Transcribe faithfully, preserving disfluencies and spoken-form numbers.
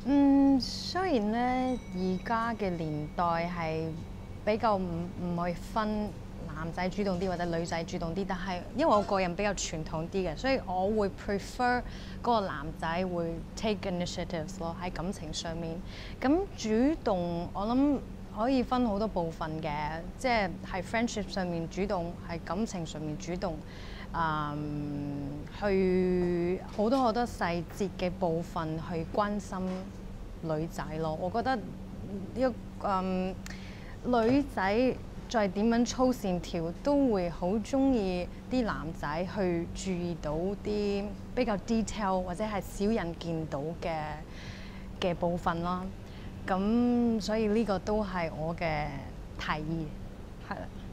嗯，雖然咧而家嘅年代係比較唔唔會分男仔主動啲或者女仔主動啲，但係因為我個人比較傳統啲嘅，所以我會 prefer 嗰個男仔會 take initiatives 咯，喺感情上面。咁主動我諗可以分好多部分嘅，即係係 friendship 上面主動，係感情上面主動。嗯，去好多好多細節嘅部分去關心女仔咯。我覺得呢個嗯女仔再點樣粗線條，都會好中意啲男仔去注意到啲比較 detail 或者係少人見到嘅嘅部分啦。咁所以呢個都係我嘅提議，係啦。